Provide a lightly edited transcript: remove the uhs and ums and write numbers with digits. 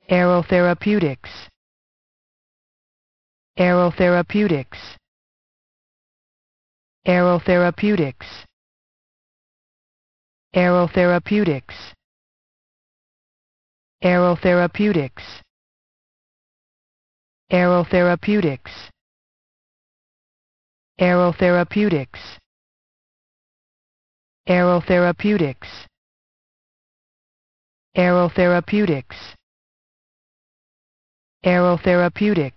aerotherapeutics, aerotherapeutics, aerotherapeutics, aerotherapeutics, aerotherapeutics, aerotherapeutics, aerotherapeutics, aerotherapeutics, aerotherapeutics, aerotherapeutics,